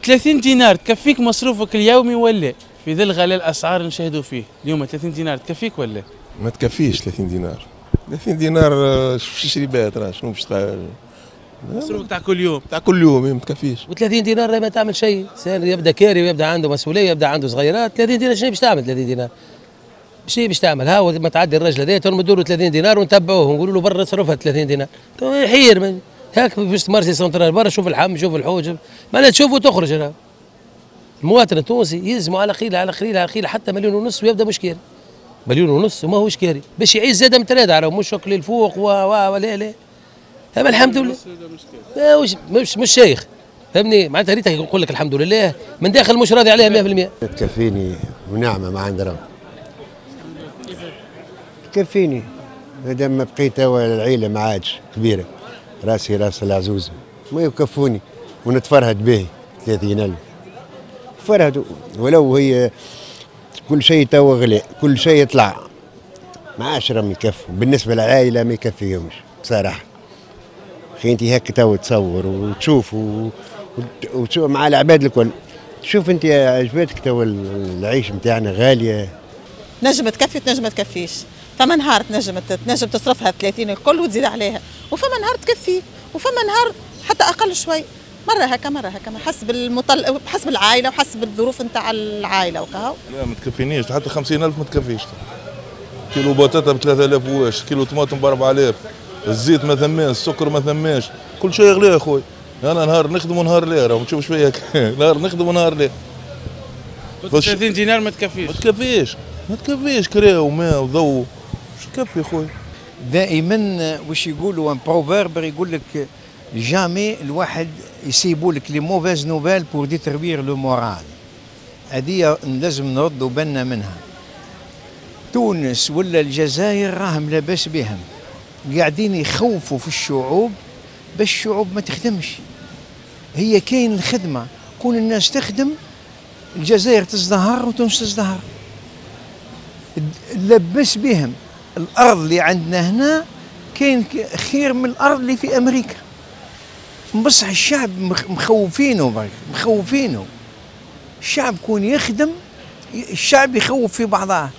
30 دينار تكفيك مصروفك اليومي ولا؟ في ظل غلاء الاسعار اللي نشاهدوا فيه اليوم 30 دينار تكفيك ولا؟ ما تكفيش 30 دينار. 30 دينار في الشريبات راه شنو باش مصروفك تاع كل يوم. تاع كل يوم ما تكفيش. و30 دينار ما تعمل شيء، انسان يبدا كاري ويبدا عنده مسؤوليه يبدا عنده صغيرات. 30 دينار شنو باش تعمل 30 دينار؟ شنو باش تعمل؟ ها ما تعدي الرجل هذا ترمدوا له 30 دينار ونتبعوه ونقولوا له برا صرفها 30 دينار. يحير هاك باش تمارسي سنترال برا شوف اللحم شوف الحوج معناها تشوف وتخرج. انا المواطن التونسي يلزموا على قليله على قليله على قليله حتى مليون ونص ويبدا مشكل. مليون ونص وما هوش كاري باش يعيش زاد من ثلاثه راه مش شكل الفوق ولا لا. اما الحمد لله مش شيخ فهمني معناتها ريتك يقول لك الحمد لله من داخل مش راضي عليها 100%. تكفيني ونعمه ما عند رب. تكفيني مادام ما بقيت العيله ما عادش كبيره راسي راس العزوزه ما يكفوني ونتفرهد به 30,000 فرهد ولو هي كل شيء توا غلاء كل شيء يطلع ما عادش راهم يكفوا بالنسبه للعائله ما يكفيهمش بصراحه. خي انت هيك توا تصور وتشوف وتشوف مع العباد الكل تشوف انت عجبتك توا العيش نتاعنا غاليه. نجم تكفي تنجم ما تكفيش. فما نهار تنجم تصرفها 30 الكل وتزيد عليها وفما نهار تكفي وفما نهار حتى اقل شوي مره هكا حسب العائله وحسب الظروف نتاع العائله وكهو. لا ما تكفينيش حتى 50,000 ما تكفيش. كيلو بطاطا ب 3000 واش، كيلو طماطم ب 4000، الزيت ما ثماش، السكر ما ثماش، كل شيء غلي يا خويا. انا نهار نخدم ونهار لا راه ما تشوفش فيا نهار نخدم ونهار لا. 30 دينار ما تكفيش. ما تكفيش كرا وماء وضوء مش يكفي خويا. دائما واش يقولوا ان بروفيرب يقول لك جامي الواحد يسيبوا لك لي موفيز نوفيل بور ديتروير لو مورال. هذه لازم نردوا بالنا منها. تونس ولا الجزائر راهم لاباس بهم قاعدين يخوفوا في الشعوب باش الشعوب ما تخدمش. هي كاين الخدمه كون الناس تخدم الجزائر تزدهر وتونس تزدهر. لبس بهم الارض اللي عندنا هنا كاين خير من الارض اللي في امريكا. بصح الشعب مخوفينه الشعب كون يخدم الشعب يخوف في بعضها.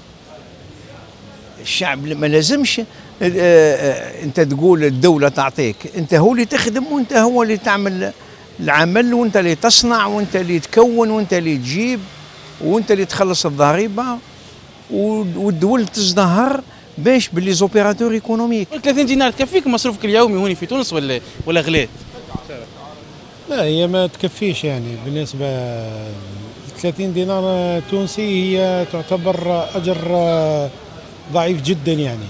الشعب ما لازمش انت تقول الدوله تعطيك، انت هو اللي تخدم وانت هو اللي تعمل العمل وانت اللي تصنع وانت اللي تكون وانت اللي تجيب وانت اللي تخلص الضريبه والدول تزدهر باش باللي زوبيراتور ايكونوميك. 30 دينار تكفيك مصروفك اليومي هوني في تونس ولا غلات؟ لا هي ما تكفيش يعني بالنسبه 30 دينار تونسي هي تعتبر اجر ضعيف جدا يعني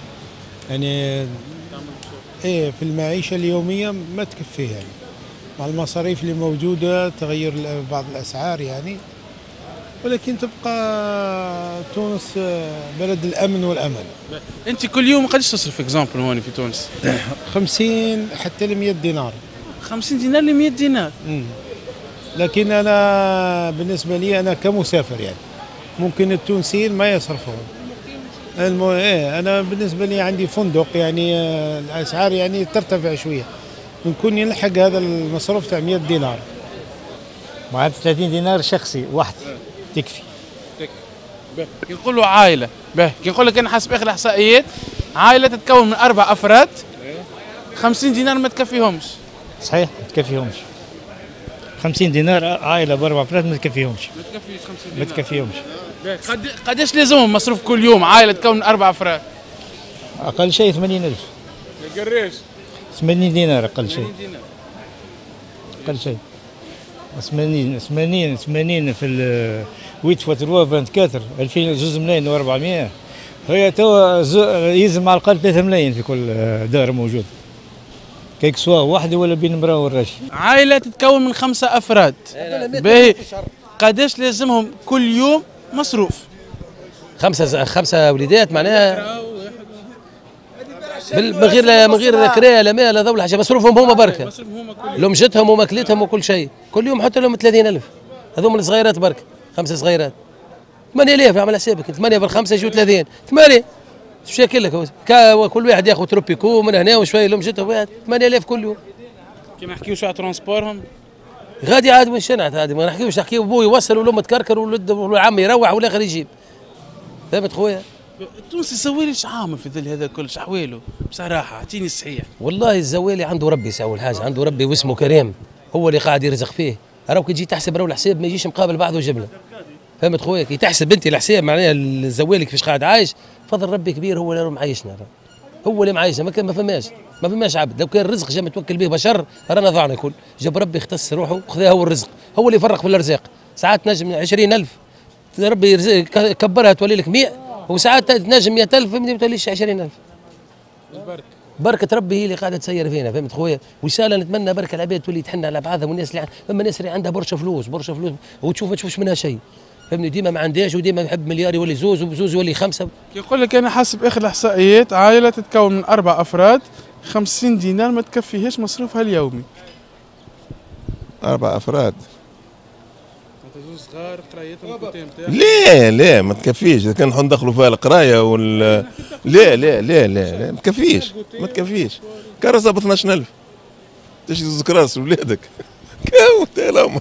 ايه في المعيشه اليوميه ما تكفيه يعني مع المصاريف اللي موجوده تغير بعض الاسعار يعني. ولكن تبقى تونس بلد الامن والامان. انت كل يوم قداش تصرف اكزامبل هون في تونس؟ 50 حتى ل 100 دينار. 50 دينار ل 100 دينار. لكن انا بالنسبه لي انا كمسافر يعني ممكن التونسيين ما يصرفون. انا بالنسبه لي عندي فندق يعني الاسعار يعني ترتفع شويه نكون يلحق هذا المصروف تاع 100 دينار. معناتها 30 دينار شخصي واحد تكفي. كي نقولوا عائله كي نقول لك انا حسب اخر احصائيات عائله تتكون من 4 افراد 50 دينار ما تكفيهمش. صحيح ما تكفيهمش. 50 دينار عائله ب4 افراد ما تكفيهمش. ما تكفيهمش. قداش لازمهم مصروف كل يوم عائله تكون من 4 افراد؟ اقل شيء 80,000. يا قريش 80 دينار اقل شيء. اقل شيء 80 في 8 فوا 3 24 2000 2 ملايين و400. هي توا يلزم على الاقل 3 ملايين في كل دار موجود كيك سوا وحده ولا بين المراه والراجل. عائله تتكون من 5 افراد باهي قداش لازمهم كل يوم مصروف؟ 5 وليدات معناها من غير كرايه لا ماء لا ضوء حاجه. مصروفهم هما بركه لمجتهم وماكلتهم وكل شيء كل يوم حتى لهم 30,000. هذوما الصغيرات بركه 5 صغيرات 8000. اعمل حسابك 8 بالخمسه يجوا 30 8 شو ياكل لك كل واحد ياخذ تروبيكو من هنا وشويه لمجته 8000 كل يوم. كي ما نحكيوش على ترونسبورهم غادي عاد من شنعت هذه، ما نحكيوش نحكيو ابوي يوصل والام تكركر والعم يروح والاخر يجيب. فهمت خويا؟ التونسي الزوالي ايش عامل في ظل هذا كل شحواله بصراحه؟ اعطيني الصحيح. والله الزوالي عنده ربي اول حاجه، عنده ربي واسمه كريم، هو اللي قاعد يرزق فيه. راهو كي تجي تحسب راهو الحساب ما يجيش مقابل بعضه جمله. فهمت خويا؟ كي تحسب انت الحساب معناها الزوالي كيفاش قاعد عايش، فضل ربي كبير هو اللي معيشنا، هو اللي معيشنا، ما فماش عبد. لو كان الرزق جا متوكل به بشر رانا ضعنا الكل. جاب ربي اختص روحه وخذا هو الرزق، هو اللي يفرق في الارزاق. ساعات نجم 20,000 ربي كبرها تولي لك 100، وساعات تنجم 100,000 ما توليش 20,000. بركة ربي هي اللي قاعدة تسير فينا. فهمت خويا؟ وإن شاء الله نتمنى بركة العباد تولي تحن على بعضها، والناس اللي فما ناس اللي عندها برشا فلوس وتشوف ما تشوفش منها شيء. فهمني؟ ديما ما عندهاش، وديما يحب مليار يولي زوز، وبزوز يولي 5. يقول لك انا حسب اخر الاحصائيات عائله تتكون من 4 افراد، 50 دينار ما تكفيهاش مصروفها اليومي. 4 أفراد؟ زوج صغار قرايتهم الكتاب نتاعهم. لا ما تكفيش، إذا كان ندخلوا فيها القراية لا ما تكفيش. كراسة ب 12,000 تشري زوج كراس لولادك. كاو تاع الأمر.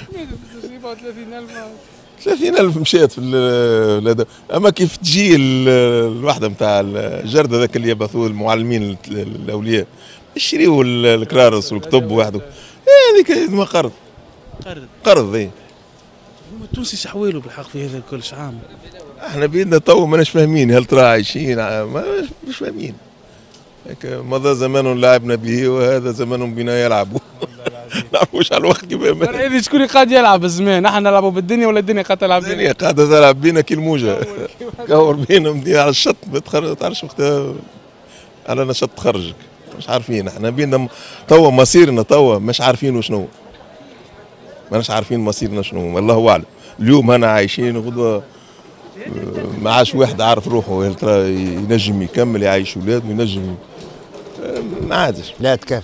30,000 مشات في هذا. اما كيف تجي الوحده نتاع الجرد هذاك اللي يبعثوه المعلمين الاولياء يشريوا الكرارس والكتب وحده، هذيك ما قرض اي. هما التونسي شحوالوا بالحق في هذا الكل شعام. احنا بيدنا تو ماناش فاهمين، هل ترى عايشين مش فاهمين. مضى زمان لعبنا به وهذا زمان بنا يلعبوا. نعرفوش على الوقت كيف. هذه شكون قاعد يلعب الزمان؟ احنا نلعبوا بالدنيا ولا الدنيا قاعده تلعب بينا؟ الدنيا قاعده تلعب بينا كي الموجه. كور بينا على الشط ما تعرفش وقتها على نشاط تخرجك. مش عارفين احنا بينا توا مصيرنا، توا مش عارفين وشنو. ماناش عارفين مصيرنا شنو، الله اعلم. اليوم انا عايشين وغدوه ما عادش واحد عارف روحه، هل ترى ينجم يكمل يعيش ولاده وينجم ما عادش. لا تكفي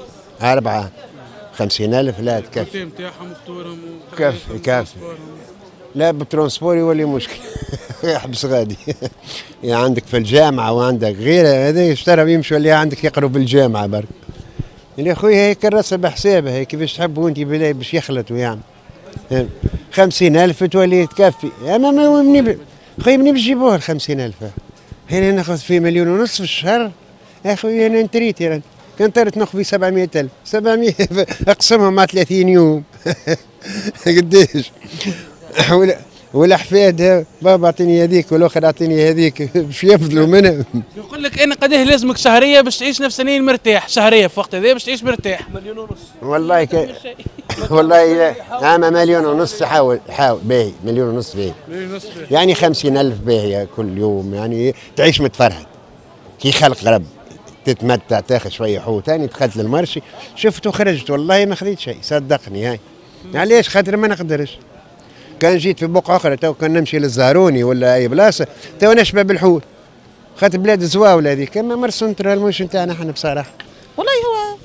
50,000 لا تكفي. الكتاب نتاعهم وفطورهم كافي. لا بالترونسبور يولي مشكل. يحبس غادي. يعني عندك في الجامعة وعندك غيره، هذا يشترى يمشي اللي عندك يقروا بالجامعة برك. يا خويا هيك الراسة بحسابها، هيك كيفاش تحبوا انت باش يخلطوا يعني. 50,000 تولي تكفي، اما مني خويا مني باش يجيبوها 50,000؟ هنا ناخذ فيه 1,500,000 في الشهر. يا خويا انا انتريت يعني. كان طارت ناخذ فيه 700,000، 700 اقسمهم مع 30 يوم. قديش؟ والاحفاد بابا اعطيني هذيك والاخر اعطيني هذيك، باش يفضلوا منها. يقول لك انا قداه لازمك شهريه باش تعيش نفسانيا مرتاح، شهريه في وقت هذا باش تعيش مرتاح. 1,500,000 والله والله عام 1,500,000 حاول باهي، 1,500,000 باهي. يعني 50,000 باهية كل يوم، يعني تعيش متفرهد كي خلق رب، تتمتع تاخذ شويه حوت. ثاني دخلت للمرشي شفت وخرجت والله ما خذيت شيء، صدقني. هاي علاش؟ خاطر ما نقدرش. كان جيت في بقعه اخرى تو كان نمشي للزهروني ولا اي بلاصه تو نشبه بالحوت، خاطر بلاد زواوله هذيك. اما مرسنترال مش نتاعنا احنا بصراحه. والله هو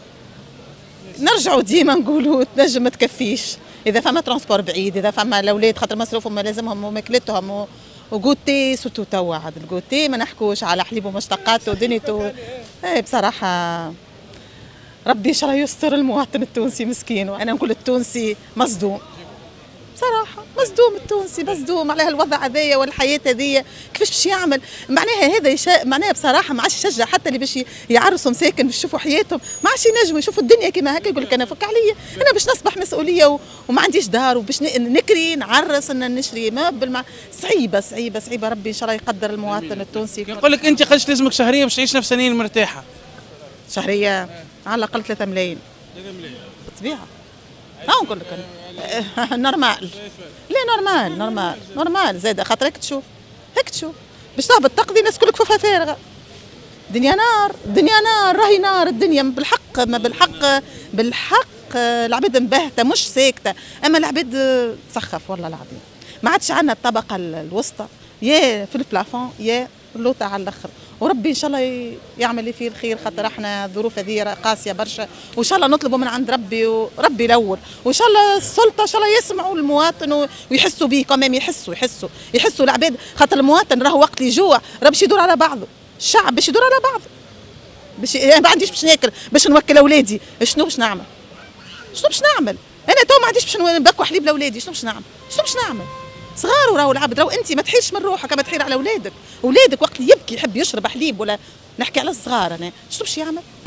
نرجعوا ديما نقولوا تنجم ما تكفيش اذا فما ترونسبور بعيد، اذا فما الاولاد خاطر مصروفهم لازمهم وماكلتهم وغوتي سوتو توا عاد الغوتي ما نحكوش على حليب ومشتقاته ودنيته. بصراحه ربي ان شاء الله يستر المواطن التونسي مسكين. وانا نقول التونسي مصدوم بصراحه، مصدوم التونسي مصدوم على هالوضع هذايا والحياه هذيا. كيفاش باش يعمل معناها هذا معناها بصراحه ما عادش يشجع حتى اللي باش يعرسوا مساكن باش يشوفوا حياتهم، ما عادش ينجموا يشوفوا الدنيا كيما هكا. يقول لك انا فك عليا، انا باش نصبح مسؤوليه وما عنديش دار وباش نكري نعرس نشري مبل صعيبه. ربي ان شاء الله يقدر المواطن التونسي. يقول لك انت قداش لازمك شهريه باش تعيش نفسانيا مرتاحه؟ شهريه على الاقل 3 ملايين. 3 ملايين بالطبيعه. نقول لك نورمال. لا نورمال زاد خاطر هيك تشوف باش تهبط تقضي الناس كل كفوفها فارغه. دنيا نار راهي نار الدنيا بالحق. ما بالحق العباد مبهته مش ساكته، اما العباد تسخف والله العظيم. ما عادش عندنا الطبقه الوسطى يا في البلافون يا لوطه على الاخر. وربي ان شاء الله يعمل لي فيه الخير، خاطر احنا الظروف هذه قاسيه برشا، وان شاء الله نطلبوا من عند ربي وربي ينور، وان شاء الله السلطه ان شاء الله يسمعوا المواطن ويحسوا به كمان. يحسوا العباد، خاطر المواطن راهو وقت اللي يجوع راه باش يدور على بعضه، الشعب باش يدور على بعضه. ما عنديش باش ناكل باش نوكل اولادي، شنو باش نعمل؟ انا تو ما عنديش باش نبكوا حليب لاولادي، شنو باش نعمل؟ شنو باش نعمل؟ صغار وراهو العبد، راهو انت ما تحيرش من روحك كما تحير على اولادك، اولادك وقت اللي يبكي يحب يشرب حليب ولا نحكي على الصغار انا، شنو باش يعمل؟